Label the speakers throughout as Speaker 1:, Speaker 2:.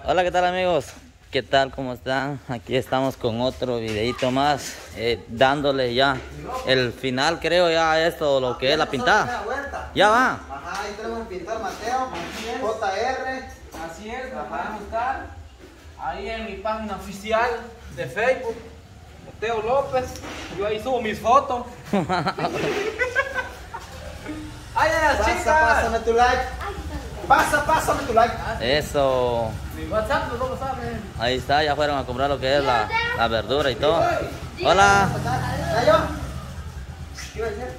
Speaker 1: Hola, ¿qué tal amigos? ¿Qué tal? ¿Cómo están? Aquí estamos con otro videito más, dándole ya el final, creo, ya a esto, lo que es la pintada. Ya va.
Speaker 2: Ajá, ahí tenemos el pintor Mateo, JR.
Speaker 3: Así es, me pueden buscar ahí en mi página oficial de Facebook, Mateo López. Yo ahí subo mis fotos. ¡Ay, las chicas!
Speaker 2: Pásame tu like. Pásame tu like.
Speaker 1: Eso.
Speaker 3: Mi WhatsApp no lo saben.
Speaker 1: Ahí está, ya fueron a comprar lo que es la verdura y todo. Hola.
Speaker 2: ¿Ya yo? ¿Qué iba a decir?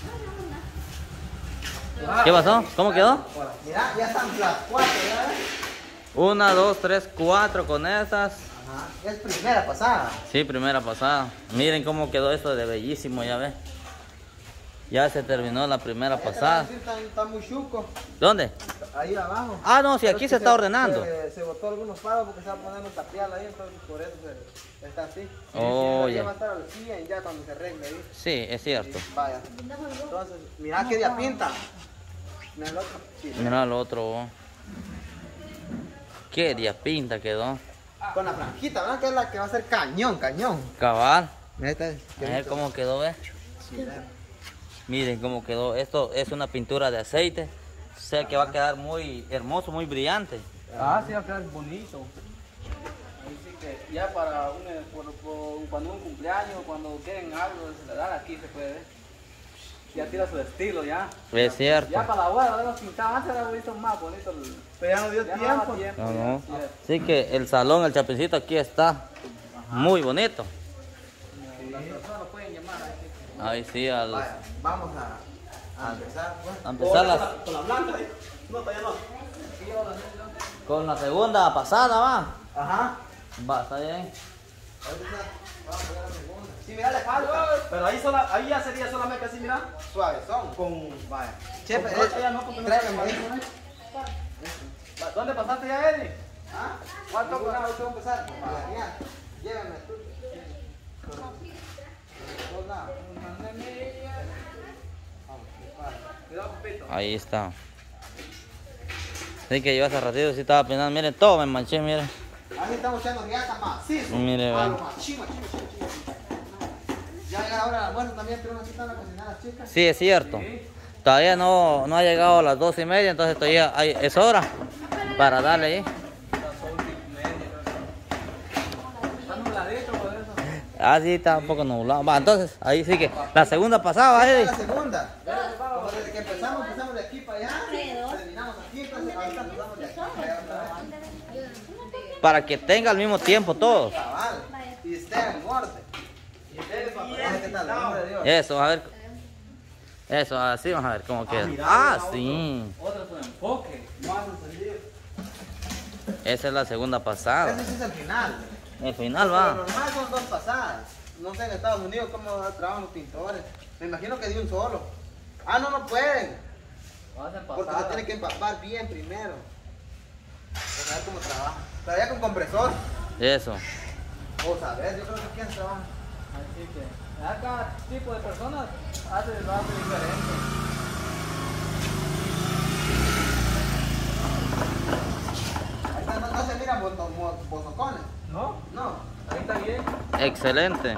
Speaker 1: ¿Qué pasó? ¿Cómo quedó?
Speaker 2: Mira, ya están las 4, ¿ya ves?
Speaker 1: 1, 2, 3, 4 con esas.
Speaker 2: Ajá, es primera pasada.
Speaker 1: Sí, primera pasada. Miren cómo quedó esto de bellísimo, ya ves. Ya se terminó la primera pasada.
Speaker 2: Está muy chuco.
Speaker 1: ¿Dónde?
Speaker 2: Ahí abajo.
Speaker 1: Ah, no, si aquí se está ordenando.
Speaker 2: Se botó algunos palos porque se va a poner un tapial ahí, entonces por eso está así.
Speaker 1: Oh,
Speaker 2: ya
Speaker 1: ya.
Speaker 2: va a estar al 100 ya cuando se arregle ahí.
Speaker 1: Sí, es cierto.
Speaker 2: Vaya. Entonces, mira qué día pinta. Mira el otro. Sí.
Speaker 1: Mira el otro. Qué día pinta quedó.
Speaker 2: Con la franjita, ¿verdad? Que es la que va a ser cañón.
Speaker 1: Cabal.
Speaker 2: Mira esta.
Speaker 1: A ver cómo quedó, ¿ves? Miren cómo quedó. Esto es una pintura de aceite. O sea que va a quedar muy hermoso, muy brillante.
Speaker 3: Ah, sí, va a quedar bonito. Ahí sí que ya para cuando un cumpleaños, cuando quieren algo de celebrar, aquí se puede ver. Ya tira su estilo, ya.
Speaker 1: Es cierto.
Speaker 3: Ya para la boda lo hemos pintado, antes era bonito más bonito.
Speaker 2: Pero ya no dio
Speaker 3: Ya no
Speaker 2: tiempo.
Speaker 3: daba tiempo.
Speaker 1: No, no.
Speaker 3: Ya,
Speaker 1: Así que el salón, el chapincito aquí está muy bonito.
Speaker 3: las personas lo pueden llamar ahí.
Speaker 1: Ahí sí,
Speaker 2: Vaya, vamos a empezar. Pues.
Speaker 1: a empezar
Speaker 2: Con la blanca, ¿eh? No, todavía no.
Speaker 1: con la segunda pasada, va.
Speaker 2: Ajá.
Speaker 1: Va, está bien.
Speaker 2: Ahorita vamos a poner la segunda. Sí, mira, le falta.
Speaker 3: Pero ahí ya sería solamente así, mira.
Speaker 2: Suave, son. Con. Vaya. Chepe,
Speaker 3: Con brocha ya no, porque no
Speaker 2: tráigame
Speaker 3: se
Speaker 2: ahí.
Speaker 3: ¿Dónde pasaste ya, Eddie?
Speaker 2: ¿Ah?
Speaker 3: ¿Cuánto?
Speaker 2: Ninguna, ahorita vamos a empezar. Vaya, llévame tú. Dos lados.
Speaker 3: Cuidado, papito.
Speaker 1: Ahí está. Así que yo hace ratito sí estaba pensando, miren, todo me manché, miren.
Speaker 2: Ahí estamos echando riata macizo.
Speaker 1: Mire,
Speaker 2: A
Speaker 1: ve.
Speaker 2: lo machín. Ya llega la hora del almuerzo también, pero una cita a cocinar a las chicas.
Speaker 1: Sí, es cierto. Todavía no ha llegado a las 12:30, entonces todavía es hora para darle ahí.
Speaker 3: Está nubladito por eso.
Speaker 1: Ah, sí, está un poco nublado. Va, entonces, ahí sí que la segunda pasaba,
Speaker 2: Esta es
Speaker 1: Eddie.
Speaker 2: la segunda. Como desde que empezamos de aquí para allá. Terminamos aquí, entonces ahorita empezamos de aquí para allá otra vez.
Speaker 1: Para que tenga al mismo tiempo todo.
Speaker 2: Cabal. Y esté en orden. ¿Qué tal? En nombre de Dios.
Speaker 1: Eso, a ver. Eso, así vamos a ver cómo queda.
Speaker 2: mira,
Speaker 1: Ah,
Speaker 2: mira,
Speaker 1: sí.
Speaker 3: Otro su enfoque.
Speaker 2: Más encendido.
Speaker 1: Esa es la segunda pasada.
Speaker 2: Ese sí es el final.
Speaker 1: El final
Speaker 2: Pero
Speaker 1: va.
Speaker 2: normal son dos pasadas. No sé en Estados Unidos cómo trabajan los pintores. Me imagino que de un solo. Ah, no pueden.
Speaker 3: Lo hacen
Speaker 2: Porque
Speaker 3: pasar.
Speaker 2: se tiene que empapar bien primero. Para ver cómo trabaja. Pero ya con compresor.
Speaker 1: Eso.
Speaker 2: O saber, yo creo que quién trabaja.
Speaker 3: Así que cada tipo de personas hace diferente.
Speaker 2: Ahí está, no se miran botocones.
Speaker 3: ¿No?
Speaker 2: No.
Speaker 3: Ahí está bien.
Speaker 1: Excelente.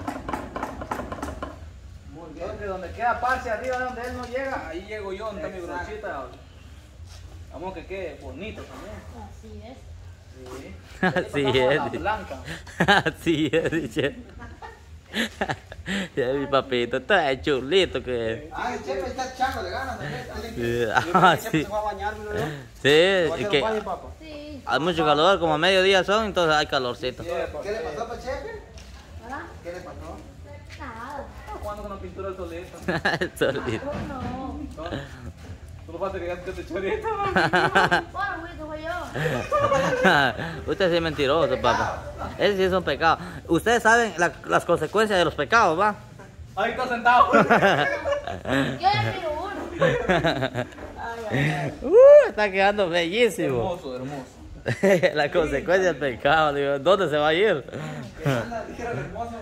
Speaker 3: Muy bien. Donde queda parche arriba, donde él no llega, ahí llego yo, donde está mi
Speaker 2: Exacto.
Speaker 3: brochita. Vamos que quede bonito también.
Speaker 4: Así es.
Speaker 3: Sí.
Speaker 1: Así
Speaker 3: Pasamos a la
Speaker 1: es.
Speaker 3: blanca.
Speaker 1: Así es, dice. Ya mi papito, está chulito que
Speaker 2: Ah, el chefe está echándole ganas también.
Speaker 1: es.
Speaker 3: Yo
Speaker 1: Ah,
Speaker 3: creo que
Speaker 1: sí.
Speaker 3: se fue a bañar, mira yo.
Speaker 1: Sí,
Speaker 3: ¿Va a
Speaker 1: es
Speaker 3: hacer
Speaker 1: que
Speaker 3: un baño, papá?
Speaker 4: Sí.
Speaker 1: hay mucho calor, como a mediodía son, entonces hay calorcito.
Speaker 2: ¿Qué le pasó para el chefe?
Speaker 4: ¿Verdad?
Speaker 2: ¿Qué le pasó?
Speaker 4: Nada.
Speaker 3: Está jugando con la pintura del solito.
Speaker 1: Solito.
Speaker 4: No.
Speaker 3: Solo falta que te echó ahorita.
Speaker 4: Bueno, güey, que fue yo.
Speaker 1: Usted sí es mentiroso, papá. Ese sí es un pecado. Ustedes saben las consecuencias de los pecados, ¿va?
Speaker 3: Ahí está sentado.
Speaker 4: Yo ya miro uno.
Speaker 1: Está quedando bellísimo.
Speaker 3: Hermoso, hermoso.
Speaker 1: La consecuencia del pecado, digo, ¿dónde se va a ir?
Speaker 2: Dijeron hermoso.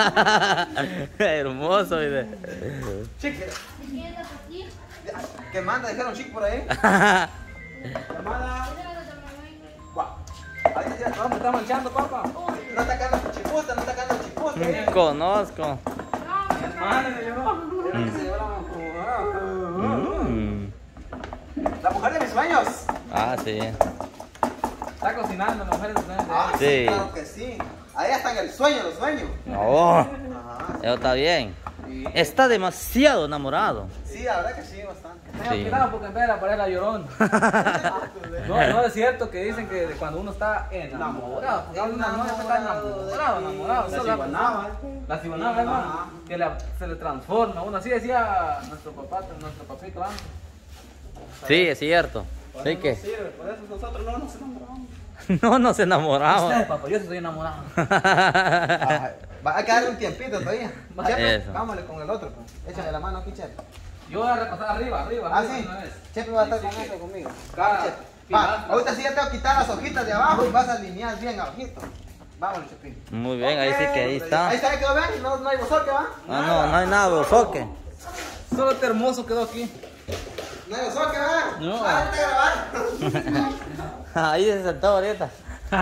Speaker 1: Hermoso, dice.
Speaker 2: Chique.
Speaker 4: ¿Te quieres repetir?
Speaker 2: ¿Qué manda? Dijeron chic por ahí. Llamada. Guau. Ahí está
Speaker 3: está manchando, papá.
Speaker 2: No está cagando chiputa, no está cagando chiputa.
Speaker 1: Conozco.
Speaker 3: Hermano, yo.
Speaker 2: Era que se llevó la mujer.
Speaker 1: Mm.
Speaker 2: La mujer de mis sueños.
Speaker 1: Ah, sí.
Speaker 3: Está cocinando, la mujer de
Speaker 2: Ah, sí,
Speaker 1: Sí.
Speaker 2: claro que sí. Ahí está en el sueño, los sueños.
Speaker 1: No,
Speaker 2: Ajá.
Speaker 1: eso está bien.
Speaker 2: Sí.
Speaker 1: Está demasiado enamorado.
Speaker 2: Sí, la verdad que sí, bastante.
Speaker 3: Tengan
Speaker 1: Sí.
Speaker 3: cuidado porque en vez de la pared la llorón. No es cierto que dicen que cuando uno está enamorado, porque uno no está enamorado.
Speaker 2: La
Speaker 3: Eso
Speaker 2: cibanaba.
Speaker 3: La cibanaba, hermano, que se le transforma. Uno así decía nuestro papito antes.
Speaker 1: Sí, es cierto. Sí que
Speaker 2: sirve, por eso nosotros no nos enamoramos.
Speaker 1: no nos enamoramos.
Speaker 3: Usted, papá, yo sí estoy enamorado.
Speaker 2: Hay que darle un tiempito todavía. Chepe,
Speaker 1: Eso.
Speaker 2: vámonos con el otro. Pues. Échale la mano aquí, Chepe.
Speaker 3: Yo voy a repasar arriba.
Speaker 2: Ah, sí.
Speaker 3: una vez.
Speaker 2: Chepe va a estar
Speaker 3: Sí,
Speaker 2: con
Speaker 3: sí,
Speaker 2: eso
Speaker 3: que-
Speaker 2: conmigo.
Speaker 3: Cada
Speaker 2: Chepe.
Speaker 3: final-
Speaker 2: Va, ahorita sí ya tengo que quitar las hojitas de abajo y vas a alinear bien abajito. Vámonos, Chepín.
Speaker 1: Muy bien, ahí sí que ahí está.
Speaker 2: Ahí está, quedó bien. No hay bozoque, ¿va?
Speaker 1: Ah, no hay nada de bozoque.
Speaker 3: Solo este hermoso quedó aquí.
Speaker 2: No hay bozoque, ¿va?
Speaker 3: No.
Speaker 2: Ah, está grabando.
Speaker 1: Ahí se sentó ahorita.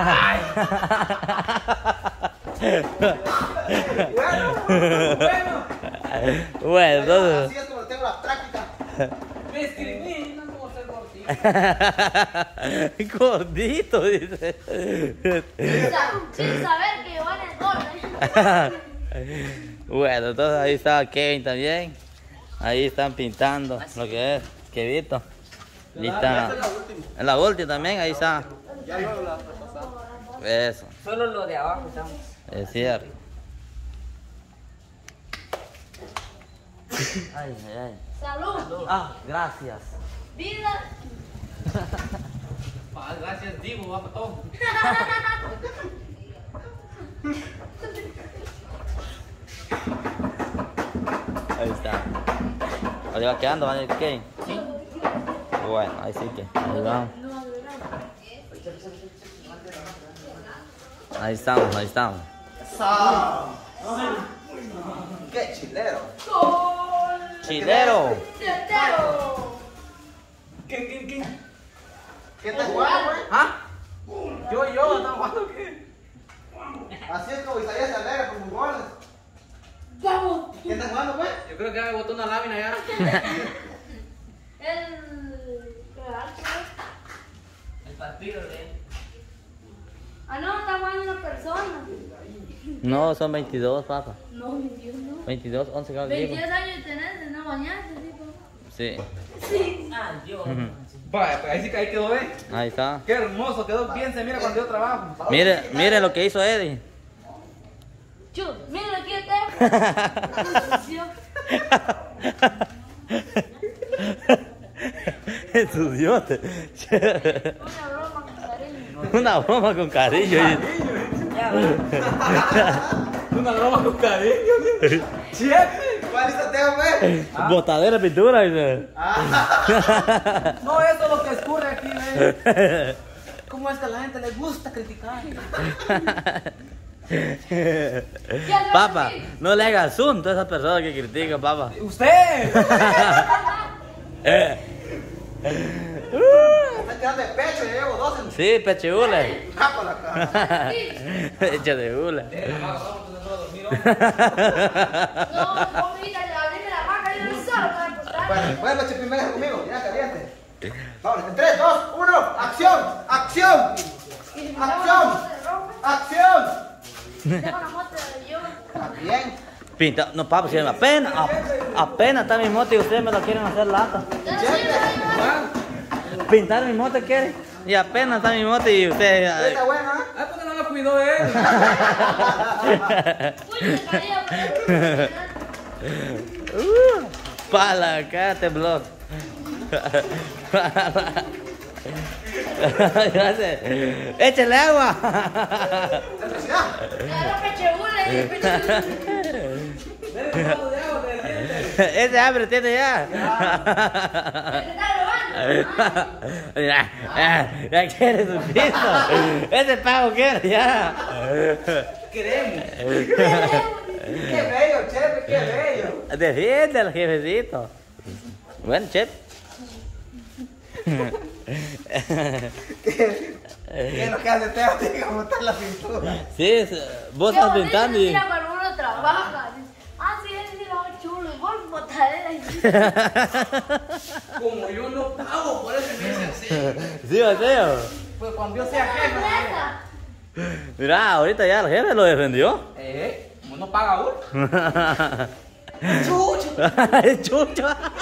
Speaker 1: Bueno, entonces.
Speaker 2: Así es como tengo la práctica.
Speaker 3: Me escribí, no como ser gordito.
Speaker 1: Gordito, dice.
Speaker 4: Sin saber que Iván es gordo.
Speaker 1: Bueno, entonces ahí está Kevin también. Ahí están pintando lo que es Kevito. Ahí está. En la última también, ahí está.
Speaker 2: Ya luego la repasamos.
Speaker 1: Eso,
Speaker 3: Solo lo de abajo estamos.
Speaker 1: es cierto. Ay, ay, ay.
Speaker 4: Salud.
Speaker 1: Ah, gracias.
Speaker 4: Vida.
Speaker 3: Gracias, Divo, vamos todos.
Speaker 1: Ahí está. Ahí va quedando, ¿vale? ¿Qué? Sí. Bueno, ahí sí que. Ahí vamos. Ahí estamos, ahí estamos.
Speaker 2: ¡Qué chilero!
Speaker 1: Chilero.
Speaker 4: Tetero.
Speaker 3: ¿Quién?
Speaker 2: ¿Qué estás jugando, güey?
Speaker 3: ¿Ah? Yo, ¿están jugando qué?
Speaker 2: Así es como Isaías Alegre con sus goles.
Speaker 4: Vamos.
Speaker 2: ¿Qué estás jugando, güey?
Speaker 3: Yo creo que me botó una lámina ya. El partido de
Speaker 4: Ah, no, está jugando una persona.
Speaker 1: No, son 22, papá.
Speaker 4: No, 21.
Speaker 1: 22, 11 cada
Speaker 4: 22 años tenés de no bañarte, tipo.
Speaker 1: Sí.
Speaker 4: Sí.
Speaker 3: Vaya, pues ahí sí que ahí quedó bien.
Speaker 1: Ahí está.
Speaker 3: Qué hermoso, quedó bien, se mira cuando yo trabajo.
Speaker 1: Mire lo que hizo Eddie.
Speaker 4: Chu, mira aquí está.
Speaker 1: Estudiote.
Speaker 4: Una broma con cariño.
Speaker 1: Una broma con cariño.
Speaker 3: Una broma con cariño. Chepe.
Speaker 2: ¿Cuál hizo Teo, güey?
Speaker 1: Botadera de pintura, dice.
Speaker 3: No, eso es lo que escurre aquí, ¿ves? ¿Cómo es que a la gente le gusta criticar?
Speaker 1: Papá, no le hagas zoom a todas esas personas que critican, papá.
Speaker 3: ¡Usted!
Speaker 2: Está quedando de pecho, ya llevo 2 en
Speaker 1: Sí, pechehule.
Speaker 2: por la cara.
Speaker 1: Echa de hula.
Speaker 4: No, comida, le abríme la vaca y no solo para acostar.
Speaker 2: Bueno, vuelve Chepe primero conmigo, ya caliente. Vamos, en 3, 2, 1, acción, acción, acción, acción.
Speaker 4: Tengo una moto de yo.
Speaker 2: Está bien.
Speaker 1: Pinta, no, papá, si apenas está mi moto y ustedes me lo quieren hacer lata. Pintar mi moto quiere. Y apenas está mi moto y ustedes.
Speaker 2: Está buena, ¿eh?
Speaker 3: Ah, porque no lo cuidó él.
Speaker 4: Uy, me caía,
Speaker 1: Pala, cállate, blog. Échale agua.
Speaker 4: era pechegule,
Speaker 1: Ese hambre tiene ya. Ya quiere su piso. Ese pago quiere ya.
Speaker 3: Queremos.
Speaker 2: Qué bello, Chepe, qué bello.
Speaker 1: Defiende al jefecito. Bueno, Chep.
Speaker 2: ¿Qué es lo que hace Teo? Tiene que montar la pintura.
Speaker 1: Sí, vos
Speaker 4: Qué
Speaker 1: estás
Speaker 4: bonito
Speaker 1: pintando y...
Speaker 4: mira cuando uno trabaja. Ah, sí, él sí lo hace chulo. Y vos botaré ahí.
Speaker 3: Como yo no pago, por eso me dice así.
Speaker 1: Sí, Mateo.
Speaker 3: Pues cuando yo sea jefe.
Speaker 1: Mira, ahorita ya el jefe lo defendió.
Speaker 3: Como no paga uno.
Speaker 2: ¡Chucho!
Speaker 1: Es chucho.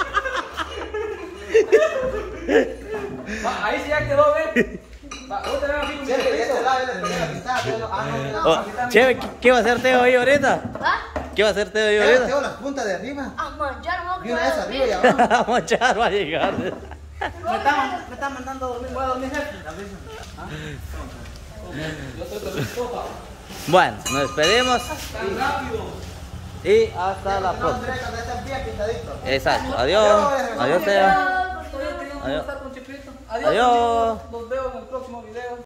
Speaker 3: Va, ahí sí ya quedó, ¿ves? Va, vos te ves aquí con
Speaker 2: Sí,
Speaker 3: mi
Speaker 2: que ya
Speaker 3: pelito.
Speaker 2: se la pintada, pero no,
Speaker 1: Oh, che, ¿qué va a hacer Teo ahí ahorita?
Speaker 4: ¿Ah?
Speaker 1: ¿Qué va a hacer Teo ahí
Speaker 2: Teo,
Speaker 1: ahorita?
Speaker 2: Teo, las puntas de arriba.
Speaker 4: A manchar, no,
Speaker 2: Y una vez arriba y abajo.
Speaker 1: Vamos a echar, va a llegar.
Speaker 3: Me están mandando a dormir, voy a dormir, jefe. ¿Ah? Yo estoy con mi copa.
Speaker 1: Bueno, nos despedimos
Speaker 3: Tan rápido.
Speaker 1: y hasta la
Speaker 2: No,
Speaker 1: próxima.
Speaker 2: Andrés, cuando estén bien pintaditos.
Speaker 1: Exacto, adiós. Adiós, Teo.
Speaker 3: Estoy teniendo que estar con Chipito.
Speaker 1: Adiós.
Speaker 3: Adiós. Los veo en el próximo video.